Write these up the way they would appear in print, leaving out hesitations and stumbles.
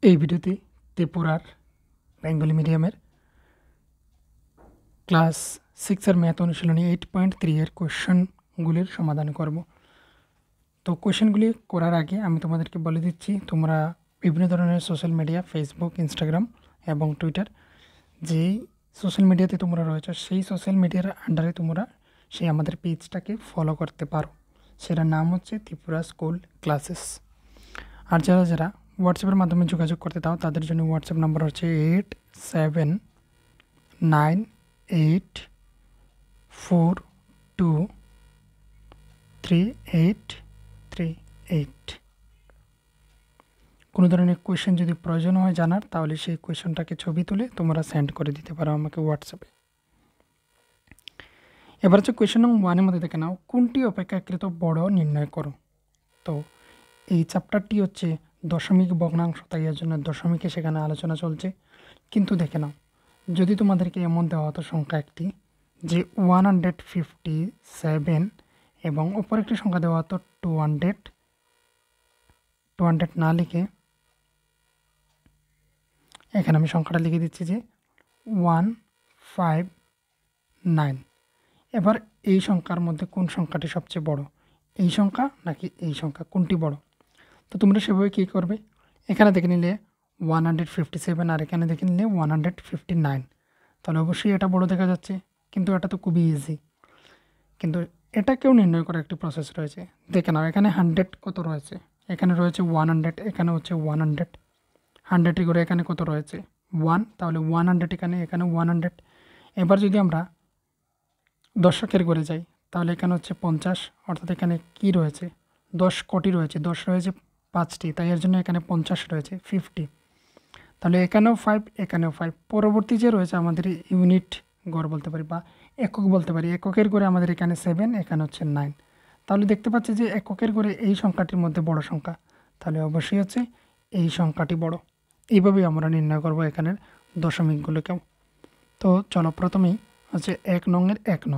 এই ভিডিওতে ত্রিপুরার বেঙ্গলি মিডিয়ামের ক্লাস 6 ম্যাথ অনুশীলনী 8.3 এর কোয়েশ্চেনগুলির সমাধান করব। তো কোয়েশ্চেনগুলি করার আগে আমি তোমাদেরকে বলে দিচ্ছি, তোমরা বিভিন্ন ধরনের সোশ্যাল মিডিয়া ফেসবুক, ইনস্টাগ্রাম এবং টুইটার যেই সোশ্যাল মিডিয়াতে তোমরা রয়েছে সেই সোশ্যাল মিডিয়ার আন্ডারে তোমরা সেই আমাদের পেজটাকে ফলো করতে পারো। সেটার নাম হচ্ছে ত্রিপুরা স্কুল ক্লাসেস। আর যারা হোয়াটসঅ্যাপের মাধ্যমে যোগাযোগ করতে চাও তাদের জন্য হোয়াটসঅ্যাপ নাম্বার হচ্ছে 8798423838। কোনো ধরনের কোয়েশ্চেন যদি প্রয়োজন হয় জানার, তাহলে সেই কোয়েশ্চেনটাকে ছবি তুলে তোমরা সেন্ড করে দিতে পারো আমাকে হোয়াটসঅ্যাপে। এবার হচ্ছে কোয়েশ্চেন নং 1-এর মধ্যে দেখে নাও, কোনটি অপেক্ষাকৃত বড় নির্ণয় করো। তো এই চ্যাপ্টারটি হচ্ছে দশমিক ভগ্নাংশ, তাই এর জন্য দশমিকে সেখানে আলোচনা চলছে। কিন্তু দেখে নাও, যদি তোমাদেরকে এমন দেওয়া হতো সংখ্যা একটি যে 157 এবং অপর একটি সংখ্যা দেওয়া হতো 200 না লিখে এখানে আমি সংখ্যাটা লিখে দিচ্ছি যে 159। এবার এই সংখ্যার মধ্যে কোন সংখ্যাটি সবচেয়ে বড়, এই সংখ্যা নাকি এই সংখ্যা, কোনটি বড়? তো তোমরা সেভাবে কী করবে, এখানে দেখে নিলে 157 আর এখানে দেখে নিলে 159, তাহলে অবশ্যই এটা বড় দেখা যাচ্ছে। কিন্তু এটা তো খুবই ইজি, কিন্তু এটাকেও নির্ণয় করার একটি প্রসেস রয়েছে। দেখে নাও, এখানে 100 কত রয়েছে, এখানে রয়েছে 100, এখানে হচ্ছে 100, 100 করে এখানে কত রয়েছে 1, তাহলে 100 এখানে 100। এবার যদি আমরা দশকের ঘরে যাই, তাহলে এখানে হচ্ছে 50, অর্থাৎ এখানে কি রয়েছে 10 কোটি রয়েছে, 10 রয়েছে 5টি, তাই এর জন্য এখানে 50 রয়েছে 50। তাহলে এখানেও 5, এখানেও 5। পরবর্তী যে রয়েছে আমাদের ইউনিট গড় বলতে পারি বা একক বলতে পারি, এককের ঘরে আমাদের এখানে 7, এখানে হচ্ছে 9। তাহলে দেখতে পাচ্ছি যে এককের ঘরে এই সংখ্যাটির মধ্যে বড় সংখ্যা, তাহলে অবশ্যই হচ্ছে এই সংখ্যাটি বড়। এইভাবেই আমরা নির্ণয় করব এখানের দশমিকগুলোকেও। তো চলো প্রথমেই হচ্ছে 1 নংয়ের 1 নং।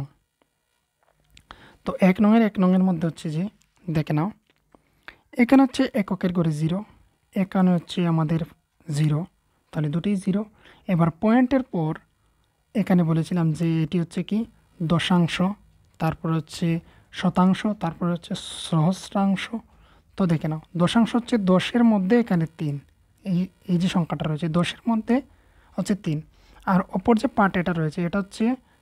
তো 1 নংয়ের 1 নংয়ের মধ্যে হচ্ছে যে দেখে নাও, এখানে হচ্ছে এককের ঘরে 0, এখানে হচ্ছে আমাদের 0, তাহলে দুটোই 0। এবার পয়েন্টের পর এখানে বলেছিলাম যে এটি হচ্ছে কি দশাংশ, তারপর হচ্ছে শতাংশ, তারপর হচ্ছে সহস্রাংশ। তো দেখে নাও, দশাংশ হচ্ছে 10-এর মধ্যে এখানে 3, এই যে সংখ্যাটা রয়েছে 10-এর মধ্যে হচ্ছে 3। আর অপর যে পার্ট এটা রয়েছে এটা হচ্ছে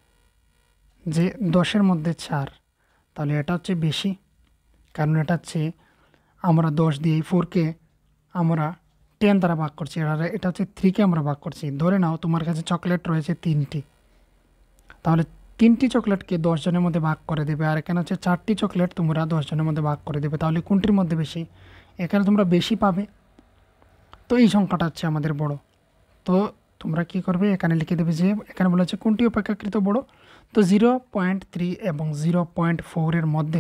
যে 10-এর মধ্যে 4, তাহলে এটা হচ্ছে বেশি, কারণ এটা হচ্ছে আমরা 10 দিয়ে 4কে আমরা 10 দ্বারা ভাগ করছি, আর এটা হচ্ছে 3কে আমরা ভাগ করছি। ধরে নাও তোমার কাছে চকলেট রয়েছে 3টি, তাহলে 3টি চকলেটকে 10 জনের মধ্যে ভাগ করে দেবে, আর এখানে হচ্ছে 4টি চকলেট তোমরা 10 জনের মধ্যে ভাগ করে দেবে। তাহলে কোনটির মধ্যে বেশি? এখানে তোমরা বেশি পাবে, তো এই সংখ্যাটা হচ্ছে আমাদের বড়। তো তোমরা কি করবে, এখানে লিখে দেবে যে এখানে বলা হচ্ছে কোনটি অপেক্ষাকৃত বড়। তো 0.3 এবং 0.4 এর মধ্যে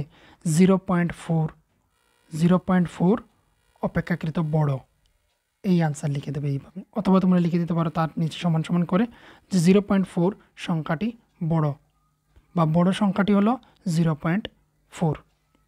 0.4 অপেক্ষাকৃত বড়, এই আনসার লিখে দেবে এইভাবে। অথবা তোমরা লিখে দিতে পারো তার নিচে সমান সমান করে যে 0.4 সংখ্যাটি বড়, বা বড় সংখ্যাটি হলো 0.4।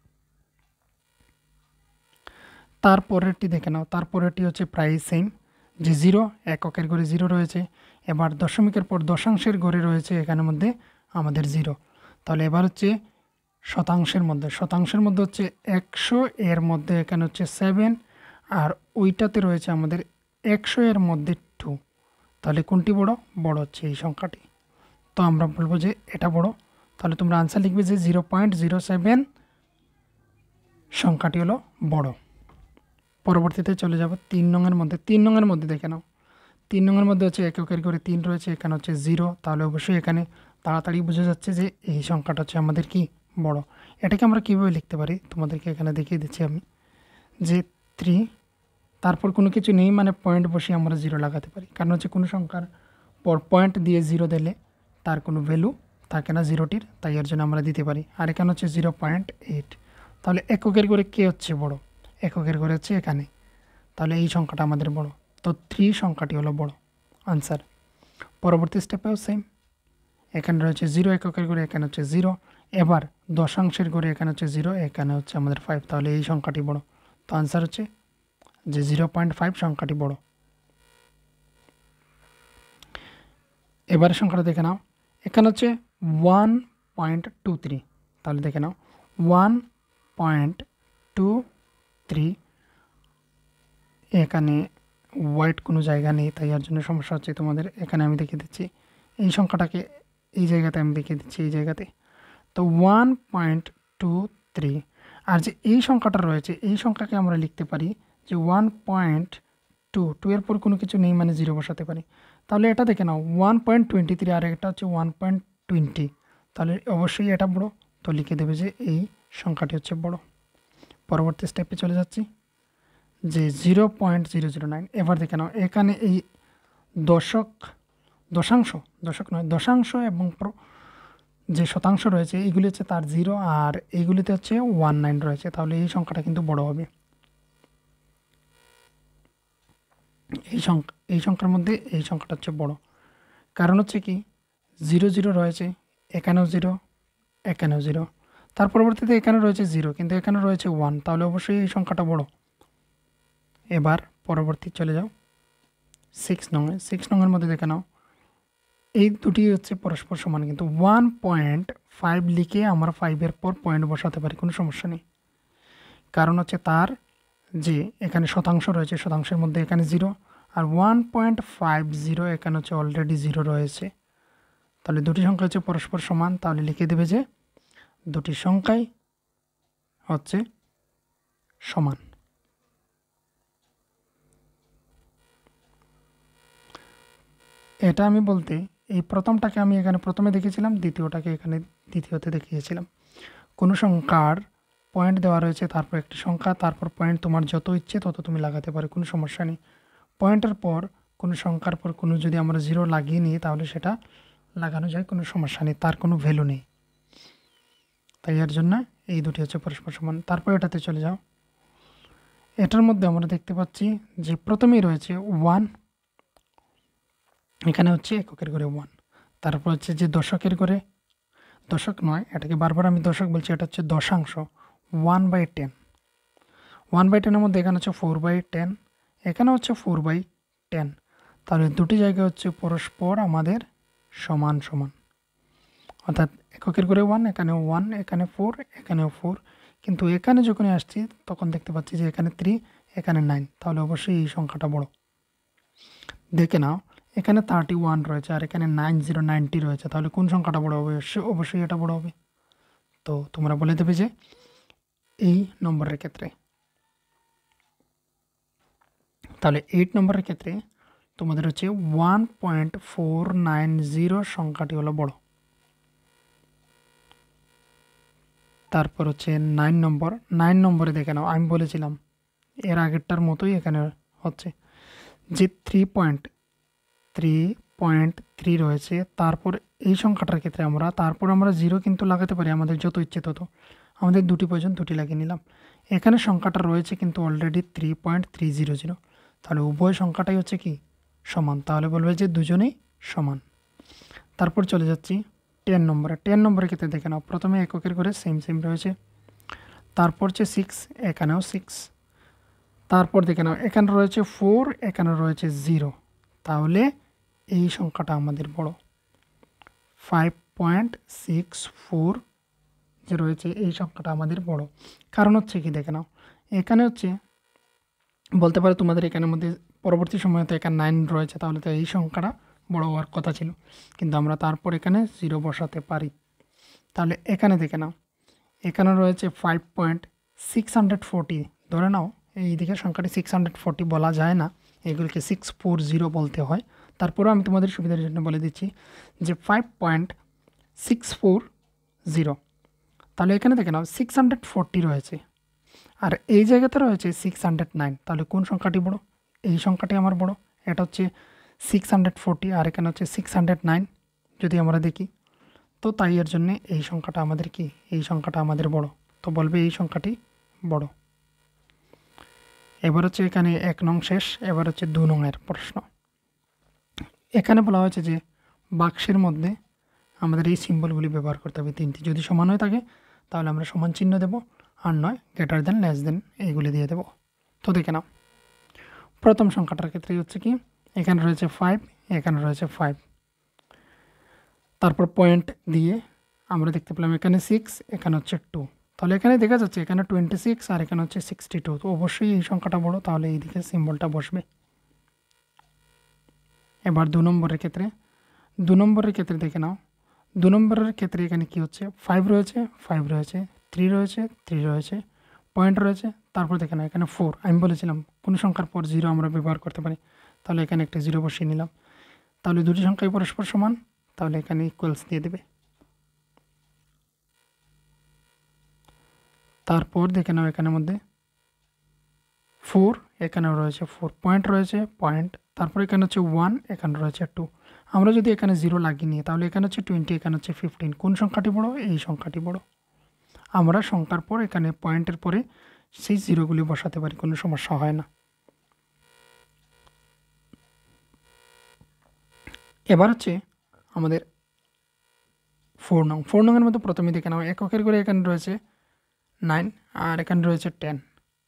তারপরেরটি দেখে নাও, তারপরেরটি হচ্ছে প্রায় সেম, যে 0, এককের ঘরে 0 রয়েছে। এবার দশমিকের পর দশাংশের ঘরে রয়েছে এখানের মধ্যে আমাদের 0। তাহলে এবার হচ্ছে শতাংশের মধ্যে হচ্ছে 100 এর মধ্যে এখানে হচ্ছে 7, আর ওইটাতে রয়েছে আমাদের 100 এর মধ্যে 2। তাহলে কোনটি বড়? বড় হচ্ছে এই সংখ্যাটি। তো আমরা বলবো যে এটা বড়। তাহলে তোমরা আনসার লিখবে যে 0.07 সংখ্যাটি হলো বড়। পরবর্তীতে চলে যাব 3 নংয়ের মধ্যে। 3 নংয়ের মধ্যে দেখে নাও, 3 নংয়ের মধ্যে হচ্ছে এককের ঘরে 3 রয়েছে, এখানে হচ্ছে 0, তাহলে অবশ্যই এখানে তাড়াতাড়ি বোঝা যাচ্ছে যে এই সংখ্যাটা হচ্ছে আমাদের কি বড়। এটাকে আমরা কীভাবে লিখতে পারি তোমাদেরকে এখানে দেখিয়ে দিচ্ছি আমি, যে 3, তারপর কোনো কিছু নেই মানে পয়েন্ট বসিয়ে আমরা 0 লাগাতে পারি, কারণ হচ্ছে কোনো সংখ্যার পর পয়েন্ট দিয়ে 0 দিলে তার কোনো ভ্যালু থাকে না 0টির, তাই এর জন্য আমরা দিতে পারি। আর এখানে হচ্ছে 0.8, তাহলে এককের ঘরে কে হচ্ছে বড়? এককের ঘরে হচ্ছে এখানে, তাহলে এই সংখ্যাটা আমাদের বড়। তো 3 সংখ্যাটি হলো বড় আনসার। পরবর্তী স্টেপেও সেম, এখানে রয়েছে 0 এককের ঘরে, এখানে হচ্ছে 0। এবার দশাংশের ঘরে এখানে হচ্ছে 0, এখানে হচ্ছে আমাদের 5, তাহলে এই সংখ্যাটি বড়। তো আনসার হচ্ছে যে 0.5 সংখ্যাটি বড়। এবারে সংখ্যাটা দেখে নাও, এখানে হচ্ছে 1.23, তাহলে দেখে নাও 1.23, এখানে হোয়াইট কোনো জায়গা নেই, তাই এর জন্য সমস্যা হচ্ছে তোমাদের। এখানে আমি দেখিয়ে দিচ্ছি এই সংখ্যাটাকে, এই জায়গাতে আমি দেখিয়ে দিচ্ছি এই জায়গাতে। তো 1.23, আর যে এই সংখ্যাটা রয়েছে এই সংখ্যাকে আমরা লিখতে পারি যে 1.2 এর পর কোনো কিছু নেই মানে 0 বসাতে পারি। তাহলে এটা দেখে নাও 1.23 আর এটা হচ্ছে 1.20, তাহলে অবশ্যই এটা বড়, তো লিখে দেবে যে এই সংখ্যাটি হচ্ছে বড়। পরবর্তী স্টেপে চলে যাচ্ছি যে 0.009। এবার দেখে নাও এখানে এই দশাংশ এবং যে শতাংশ রয়েছে এইগুলি হচ্ছে তার 0 আর এইগুলিতে হচ্ছে 19 রয়েছে, তাহলে এই সংখ্যাটা কিন্তু বড় হবে। এই সংখ্যার মধ্যে এই সংখ্যাটা হচ্ছে বড়, কারণ হচ্ছে কি 0 রয়েছে, এখানেও 0, এখানেও 0, তার পরবর্তীতে এখানে রয়েছে 0 কিন্তু এখানে রয়েছে 1, তাহলে অবশ্যই এই সংখ্যাটা বড়। এবার পরবর্তী চলে যাও 6 নংয়ের মধ্যে দেখে নাও এই দুটি হচ্ছে পরস্পর সমান, কিন্তু 1.5 লিখে আমরা 5-এর পর পয়েন্ট বসাতে পারি, কোনো সমস্যা নেই। কারণ হচ্ছে তার যে এখানে শতাংশ রয়েছে, শতাংশের মধ্যে এখানে 0 আর 1.50 এখানে হচ্ছে অলরেডি 0 রয়েছে, তাহলে দুটি সংখ্যা হচ্ছে পরস্পর সমান। তাহলে লিখে দেবে যে দুটি সংখ্যাই হচ্ছে সমান। এটা আমি বলতে এই প্রথমটাকে আমি এখানে প্রথমে দেখেছিলাম, দ্বিতীয়টাকে এখানে দ্বিতীয়তে দেখিয়েছিলাম। কোনো সংখ্যার পয়েন্ট দেওয়া রয়েছে, তারপর একটি সংখ্যা, তারপর পয়েন্ট তোমার যত ইচ্ছে তত তুমি লাগাতে পারো, কোনো সমস্যা নেই। পয়েন্টের পর কোনো সংখ্যার পর কোনো যদি আমরা 0 লাগিয়ে নিই তাহলে সেটা লাগানো যায়, কোনো সমস্যা নেই, তার কোনো ভ্যালু নেই। তাই এর জন্য এই দুটি হচ্ছে পরস্পর সমান। তারপর এটাতে চলে যাও, এটার মধ্যে আমরা দেখতে পাচ্ছি যে প্রথমেই রয়েছে 1, এখানে হচ্ছে এককের ঘরে 1, তারপর হচ্ছে যে দশকের ঘরে, দশক নয় এটাকে বারবার আমি দশক বলছি, এটা হচ্ছে দশাংশ 1/10, 1/10-এর মধ্যে এখানে হচ্ছে 4/10, এখানে হচ্ছে 4/10, তাহলে দুটি জায়গা হচ্ছে পরস্পর আমাদের সমান সমান, অর্থাৎ এককের ঘরে 1, এখানেও 1, এখানে 4, এখানেও 4, কিন্তু এখানে যখনই আসছি তখন দেখতে পাচ্ছি যে এখানে 3, এখানে 9, তাহলে অবশ্যই এই সংখ্যাটা বড়। দেখে নাও এখানে 31 রয়েছে আর এখানে 90 রয়েছে, তাহলে কোন সংখ্যাটা বড় হবে? অবশ্যই এটা বড় হবে। তো তোমরা বলে দেবে যে এই নম্বরের ক্ষেত্রে, তাহলে 8 নম্বরের ক্ষেত্রে তোমাদের হচ্ছে 1.490 সংখ্যাটি হলো বড়। তারপর হচ্ছে 9 নম্বরে দেখে নাও, আমি বলেছিলাম এর আগেরটার মতোই এখানে হচ্ছে যে 3.3 রয়েছে, তারপর এই সংখ্যাটার ক্ষেত্রে তারপর আমরা 0 কিন্তু লাগাতে পারি আমাদের যত ইচ্ছে তত, আমাদের দুটি প্রয়োজন দুটি লাগিয়ে নিলাম। এখানে সংখ্যাটা রয়েছে কিন্তু অলরেডি 3.300, তাহলে উভয় সংখ্যাটাই হচ্ছে কি সমান, তাহলে বলবে যে দুজনেই সমান। তারপর চলে যাচ্ছি 10 নম্বরের ক্ষেত্রে দেখে নাও, প্রথমে এককের করে সেম রয়েছে, তারপর হচ্ছে 6, এখানেও 6, তারপর দেখে নাও এখানে রয়েছে 4, এখানে রয়েছে 0, তাহলে এই সংখ্যাটা আমাদের বড়। 5.64 যে রয়েছে এই সংখ্যাটা আমাদের বড়, কারণ হচ্ছে কি দেখে নাও এখানে হচ্ছে বলতে পারো তোমাদের এখানের মধ্যে পরবর্তী সময়ে তো এখানে 9 রয়েছে, তাহলে তো এই সংখ্যাটা বড় হওয়ার কথা ছিল, কিন্তু আমরা তারপর এখানে 0 বসাতে পারি। তাহলে এখানে দেখে নাও এখানে রয়েছে 5.640, ধরে নাও এই দিকে সংখ্যাটি 640 বলা যায় না, এগুলিকে 640 বলতে হয়, তারপরেও আমি তোমাদের সুবিধার জন্য বলে দিচ্ছি যে 5.640, তাহলে এখানে দেখে নাও 640 রয়েছে আর এই জায়গাতে রয়েছে 609, তাহলে কোন সংখ্যাটি বড়? এই সংখ্যাটি আমার বড়, এটা হচ্ছে 640 আর এখানে হচ্ছে 609 যদি আমরা দেখি, তো তাই এর জন্য এই সংখ্যাটা আমাদের কি, এই সংখ্যাটা আমাদের বড়, তো বলবে এই সংখ্যাটি বড়। এবার হচ্ছে এখানে 1 নং শেষ, এবার হচ্ছে 2 নংয়ের প্রশ্ন। এখানে বলা হয়েছে যে বাক্সের মধ্যে আমাদের এই সিম্বলগুলি ব্যবহার করতে হবে 3টি, যদি সমান হয়ে থাকে তাহলে আমরা সমান চিহ্ন দেব, আর নয় গ্রেটার দেন, লেস দেন এইগুলি দিয়ে দেব। তো দেখে নাও প্রথম সংখ্যাটার ক্ষেত্রে হচ্ছে কি এখানে রয়েছে 5, এখানে রয়েছে 5, তারপর পয়েন্ট দিয়ে আমরা দেখতে পেলাম এখানে 6, এখানে হচ্ছে 2। তাহলে এখানে দেখা যাচ্ছে এখানে 26 আর এখানে হচ্ছে 62। তো অবশ্যই এই সংখ্যাটা বড়, তাহলে এইদিকে সিম্বলটা বসবে। এবার 2 নম্বরের ক্ষেত্রে দেখে নাও। 2 নম্বরের ক্ষেত্রে এখানে কি হচ্ছে, 5 রয়েছে, 3 রয়েছে, 3 রয়েছে, পয়েন্ট রয়েছে। তারপর দেখে নাও এখানে 4। আমি বলেছিলাম কোনো সংখ্যার পর 0 আমরা ব্যবহার করতে পারি। তাহলে এখানে একটা 0 বসিয়ে নিলাম। তাহলে দুটি সংখ্যাই পরস্পর সমান, তাহলে এখানে ইকুয়ালস দিয়ে দেবে। তারপর দেখে নাও এখানের মধ্যে 4, এখানেও রয়েছে 4, পয়েন্ট রয়েছে, পয়েন্ট। তারপর এখানে হচ্ছে 1, এখানে রয়েছে 2। আমরা যদি এখানে 0 লাগিয়ে নিই তাহলে এখানে হচ্ছে 20, এখানে হচ্ছে 15। কোন সংখ্যাটি বড়? এই সংখ্যাটি বড়। আমরা সংখ্যার পর এখানে পয়েন্টের পরে সেই জিরোগুলি বসাতে পারি, কোনো সমস্যা হয় না। এবার হচ্ছে আমাদের 4 নং। 4 নংয়ের মধ্যে প্রথমে দেখে নাও এককের করে এখানে রয়েছে 9 আর এখানে রয়েছে 10।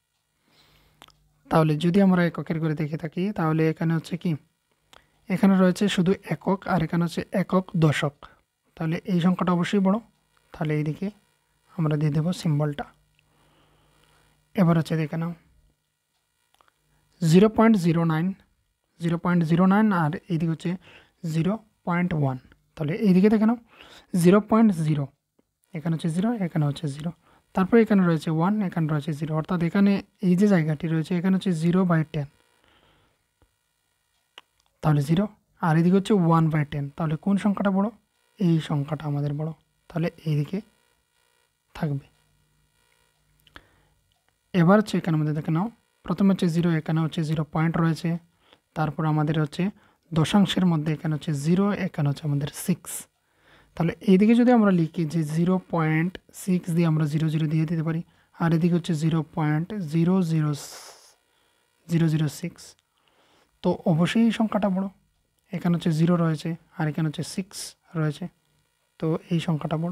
তাহলে যদি আমরা এককের করে দেখে থাকি তাহলে এখানে হচ্ছে কি, এখানে রয়েছে শুধু একক আর এখানে হচ্ছে একক দশক। তাহলে এই সংখ্যাটা অবশ্যই বড়, তাহলে এইদিকে আমরা দিয়ে দেবো সিম্বলটা। এবার হচ্ছে দেখে নাও 0.09 আর এইদিকে হচ্ছে 0.1। তাহলে এইদিকে দেখে নাও 0.0, এখানে হচ্ছে 0, এখানে হচ্ছে 0। তারপরে এখানে রয়েছে 1, এখানে রয়েছে 0, অর্থাৎ এখানে এই যে জায়গাটি রয়েছে এখানে হচ্ছে 0/10, তাহলে 0। আর এদিকে হচ্ছে 1/10। তাহলে কোন সংখ্যাটা বড়? এই সংখ্যাটা আমাদের বড়, তাহলে এইদিকে থাকবে। এবার হচ্ছে এখানের মধ্যে দেখে নাও প্রথমে হচ্ছে 0, এখানে হচ্ছে 0, পয়েন্ট রয়েছে। তারপর আমাদের হচ্ছে দশাংশের মধ্যে এখানে হচ্ছে 0, এখানে হচ্ছে আমাদের 6। তাহলে এইদিকে যদি আমরা লিখি যে 0.6 দিয়ে আমরা 00 দিয়ে দিতে পারি, আর এদিকে হচ্ছে 0.00006। তো অবশ্যই এই সংখ্যাটা বড়। এখানে হচ্ছে 0 রয়েছে আর এখানে হচ্ছে 6 রয়েছে, তো এই সংখ্যাটা বড়।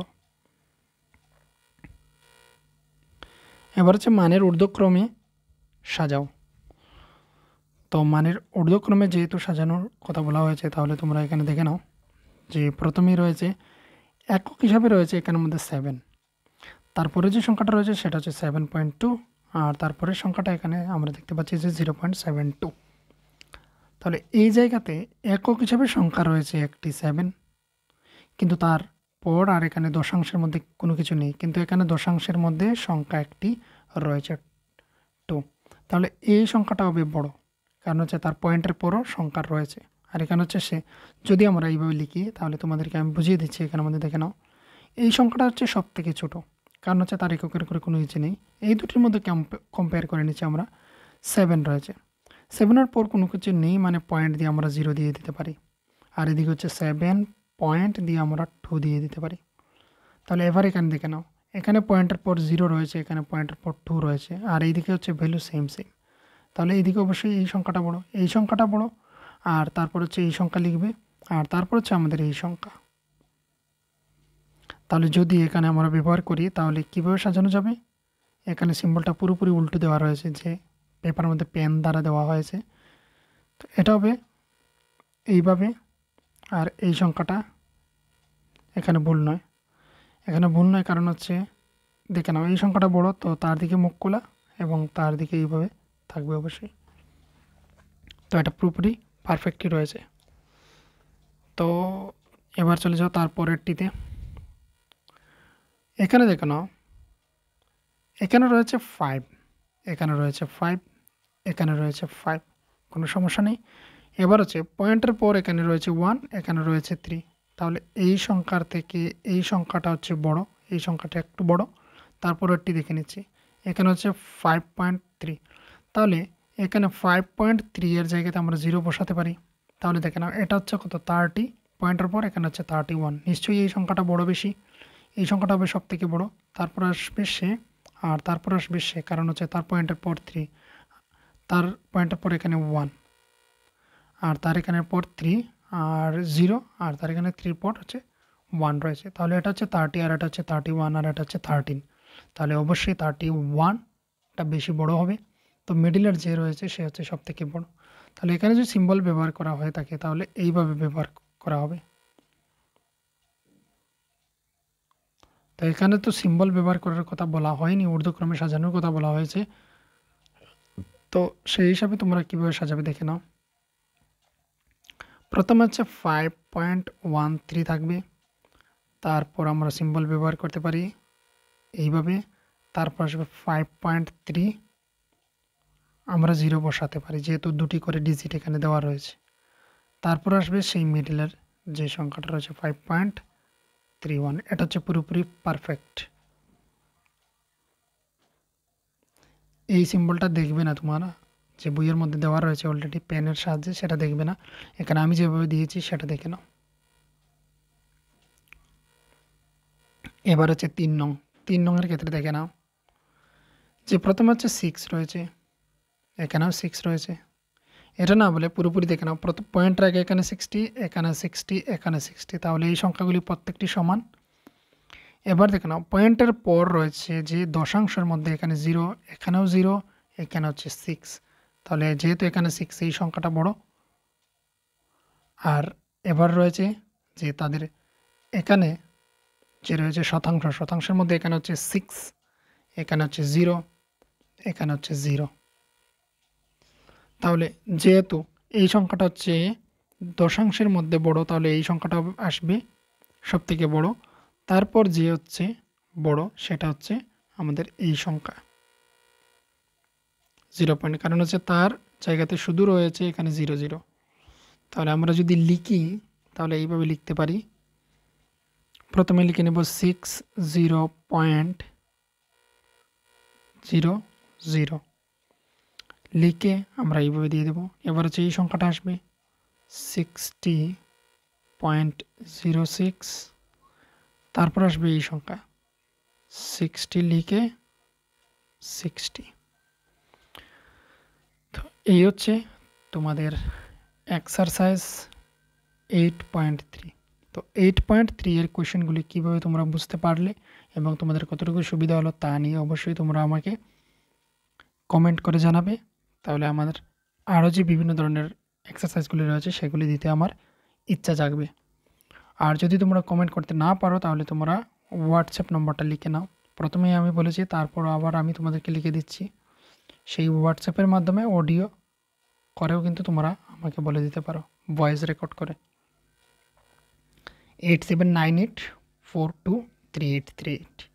এবার হচ্ছে মানের ঊর্ধ্বক্রমে সাজাও। তো মানের ঊর্ধ্বক্রমে যেহেতু সাজানোর কথা বলা হয়েছে, তাহলে তোমরা এখানে দেখে নাও যে প্রথমেই রয়েছে একক হিসাবে রয়েছে এখানের মধ্যে 7। তারপরে যে সংখ্যাটা রয়েছে সেটা হচ্ছে 7.2, আর তারপরে সংখ্যাটা এখানে আমরা দেখতে পাচ্ছি যে 0.72। তাহলে এই জায়গাতে একক হিসাবে সংখ্যা রয়েছে একটি 7, কিন্তু তার পর আর এখানে দশাংশের মধ্যে কোনো কিছু নেই, কিন্তু এখানে দশাংশের মধ্যে সংখ্যা একটি রয়েছে 2। তাহলে এই সংখ্যাটা হবে বড়, কারণ হচ্ছে তার পয়েন্টের পরও সংখ্যা রয়েছে। আর এখানে হচ্ছে সে, যদি আমরা এইভাবে লিখি তাহলে তোমাদেরকে আমি বুঝিয়ে দিচ্ছি। এখানের মধ্যে দেখে নাও এই সংখ্যাটা হচ্ছে সব থেকে ছোটো, কারণ হচ্ছে তার এককের করে কোনো কিছু নেই। এই দুটির মধ্যে কম্পেয়ার করে নিচ্ছি আমরা, 7 রয়েছে, 7-এর পর কোনো কিছু নেই, মানে পয়েন্ট দিয়ে আমরা 0 দিয়ে দিতে পারি। আর এদিকে হচ্ছে 7, পয়েন্ট দিয়ে আমরা 2 দিয়ে দিতে পারি। তাহলে এবার এখানে দেখে নাও এখানে পয়েন্টের পর 0 রয়েছে, এখানে পয়েন্টের পর 2 রয়েছে, আর এইদিকে হচ্ছে ভ্যালু সেম। তাহলে এইদিকে অবশ্যই এই সংখ্যাটা বড়, এই সংখ্যাটা বড়, আর তারপর হচ্ছে এই সংখ্যা লিখবে, আর তারপর হচ্ছে আমাদের এই সংখ্যা। তাহলে যদি এখানে আমরা ব্যবহার করি তাহলে কীভাবে সাজানো যাবে? এখানে সিম্বলটা পুরোপুরি উল্টো দেওয়া রয়েছে, যে পেপারের মধ্যে পেন দ্বারা দেওয়া হয়েছে। তো এটা হবে এইভাবে, আর এই সংখ্যাটা এখানে ভুল নয়, কারণ হচ্ছে দেখে নাও এই সংখ্যাটা বড়, তো তার দিকে মুখ খোলা এবং তার দিকে এইভাবে থাকবে অবশ্যই। তো এটা পুরোপুরি পারফেক্টই রয়েছে। তো এবার চলে যাও তারপরেরটিতে। এখানে দেখে নাও এখানে রয়েছে 5, এখানে রয়েছে 5, এখানে রয়েছে 5, কোনো সমস্যা নেই। এবার হচ্ছে পয়েন্টের পর এখানে রয়েছে 1, এখানে রয়েছে 3। তাহলে এই সংখ্যার থেকে এই সংখ্যাটা হচ্ছে বড়, এই সংখ্যাটা একটু বড়। তারপরেরটি দেখে নিচ্ছি, এখানে হচ্ছে 5.3। তাহলে এখানে 5.3 এর জায়গাতে আমরা 0 বসাতে পারি। তাহলে দেখে নাও এটা হচ্ছে কত, 30, পয়েন্টের পর এখানে হচ্ছে 31। নিশ্চয়ই এই সংখ্যাটা বড় বেশি, এই সংখ্যাটা হবে সব থেকে বড়। তারপর আসবে সে, আর তারপর আসবে সে, কারণ হচ্ছে তার পয়েন্টের পর 3, তার পয়েন্টের পর এখানে 1, আর তার এখানের পর 3 আর 0, আর তার এখানে 3 পর হচ্ছে 1 রয়েছে। তাহলে এটা হচ্ছে 30, আর এটা হচ্ছে 31, আর এটা হচ্ছে 13। তাহলে অবশ্যই 31টা বেশি বড় হবে। তো মিডিলের যে রয়েছে সে হচ্ছে সব থেকে বড়। তাহলে এখানে যদি সিম্বল ব্যবহার করা হয়ে থাকে তাহলে এইভাবে ব্যবহার করা হবে। তো এখানে তো সিম্বল ব্যবহার করার কথা বলা হয়নি, ঊর্ধ্বক্রমে সাজানোর কথা বলা হয়েছে। তো সেই হিসাবে তোমরা কীভাবে সাজাবে দেখে নাও। প্রথমে হচ্ছে 5.13 থাকবে, তারপর আমরা সিম্বল ব্যবহার করতে পারি এইভাবে, তারপর আসবে 5.3, আমরা 0 বসাতে পারি যেহেতু দুটি করে ডিজিট এখানে দেওয়া রয়েছে। তারপর আসবে সেই মিডলের যে সংখ্যাটা রয়েছে 5.31, এটা হচ্ছে পুরোপুরি পারফেক্ট। এই সিম্বলটা দেখবে না তোমরা, যে বইয়ের মধ্যে দেওয়া রয়েছে অলরেডি পেনের সাহায্যে, সেটা দেখবে না। এখানে আমি যেভাবে দিয়েছি সেটা দেখে নাও। এবার হচ্ছে 3 নং। 3 নংয়ের ক্ষেত্রে দেখে নাও যে প্রথমে হচ্ছে 6 রয়েছে, এখানেও 6 রয়েছে। এটা না বলে পুরোপুরি দেখে নাও, প্রথম পয়েন্টের আগে এখানে 60, এখানে 60, এখানে 60, তাহলে এই সংখ্যাগুলি প্রত্যেকটি সমান। এবার দেখে নাও পয়েন্টের পর রয়েছে যে দশাংশের মধ্যে এখানে 0, এখানেও 0, এখানে হচ্ছে 6, তাহলে যেহেতু এখানে 6 এই সংখ্যাটা বড়। আর এবার রয়েছে যে তাদের এখানে যে রয়েছে শতাংশ, শতাংশের মধ্যে এখানে হচ্ছে 6, এখানে হচ্ছে 0, এখানে হচ্ছে 0। তাহলে যেহেতু এই সংখ্যাটা হচ্ছে দশাংশের মধ্যে বড়, তাহলে এই সংখ্যাটা আসবে সবথেকে বড়। তারপর যে হচ্ছে বড় সেটা হচ্ছে আমাদের এই সংখ্যা 0 কারণ হচ্ছে তার জায়গাতে শুধু রয়েছে এখানে 0 0। তাহলে আমরা যদি লিখি তাহলে এইভাবে লিখতে পারি, প্রথমে লিখে নেব 60.00, লিখে আমরা এইভাবে দিয়ে দেব। এবার হচ্ছে এই সংখ্যাটা আসবে 60.06, তারপর আসবে এই সংখ্যা 60, লিখে 60। তো এই হচ্ছে তোমাদের এক্সারসাইজ 8.3। তো 8.3 এর কোয়েশ্চেনগুলি কীভাবে তোমরা বুঝতে পারলে এবং তোমাদের কতটুকু সুবিধা হলো তা নিয়ে অবশ্যই তোমরা আমাকে কমেন্ট করে জানাবে। তাহলে আমাদের আরও যে বিভিন্ন ধরনের এক্সারসাইজগুলি রয়েছে সেগুলি দিতে আমার ইচ্ছা জাগবে। আর যদি তোমরা কমেন্ট করতে না পারো তাহলে তোমরা হোয়াটসঅ্যাপ নম্বরটা লিখে নাও। প্রথমেই আমি বলেছি, তারপর আবার আমি তোমাদেরকে লিখে দিচ্ছি। সেই হোয়াটসঅ্যাপের মাধ্যমে অডিও করেও কিন্তু তোমরা আমাকে বলে দিতে পারো, ভয়েস রেকর্ড করে। 8798423838।